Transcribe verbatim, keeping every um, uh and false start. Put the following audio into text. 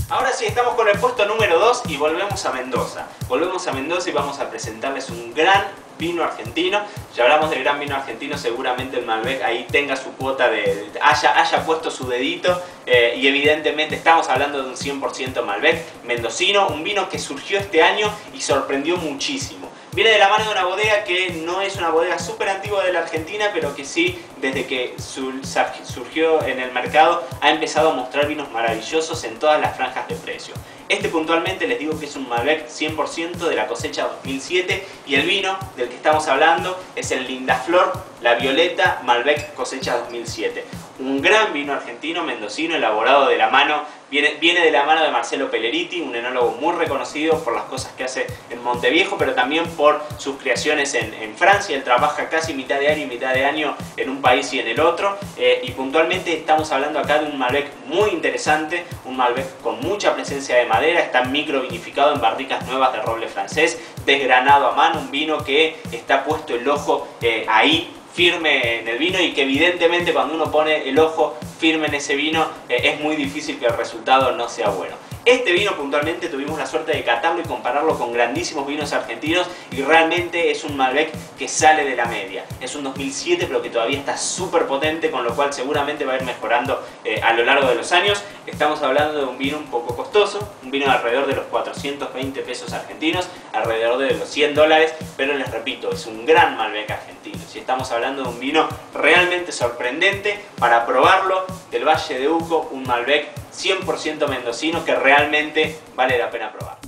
Ahora sí, estamos con el puesto número dos y volvemos a Mendoza. Volvemos a Mendoza y vamos a presentarles un gran vino argentino. Ya hablamos del gran vino argentino, seguramente el Malbec ahí tenga su cuota de... de haya, haya puesto su dedito eh, y evidentemente estamos hablando de un cien por ciento Malbec mendocino, un vino que surgió este año y sorprendió muchísimo. Viene de la mano de una bodega que no es una bodega súper antigua de la Argentina, pero que sí, desde que surgió en el mercado, ha empezado a mostrar vinos maravillosos en todas las franjas de precio. Este puntualmente les digo que es un Malbec cien por ciento de la cosecha dos mil siete y el vino del que estamos hablando es el Lindaflor La Violeta Malbec cosecha dos mil siete. Un gran vino argentino mendocino elaborado de la mano, viene, viene de la mano de Marcelo Pelleriti, un enólogo muy reconocido por las cosas que hace en Monteviejo, pero también por sus creaciones en, en Francia. Él trabaja casi mitad de año y mitad de año en un país y en el otro, eh, y puntualmente estamos hablando acá de un Malbec muy interesante, un Malbec con mucha presencia de madera, está micro vinificado en barricas nuevas de roble francés, desgranado a mano, un vino que está puesto el ojo eh, ahí, firme en el vino, y que evidentemente cuando uno pone el ojo firme en ese vino eh, es muy difícil que el resultado no sea bueno. Este vino puntualmente tuvimos la suerte de catarlo y compararlo con grandísimos vinos argentinos y realmente es un Malbec que sale de la media. Es un dos mil siete pero que todavía está súper potente, con lo cual seguramente va a ir mejorando eh, a lo largo de los años. Estamos hablando de un vino un poco costoso, un vino de alrededor de los cuatrocientos veinte pesos argentinos, alrededor de los cien dólares, pero les repito, es un gran Malbec argentino. Si estamos hablando de un vino realmente sorprendente para probarlo, del Valle de Uco, un Malbec cien por ciento mendocino que realmente vale la pena probar.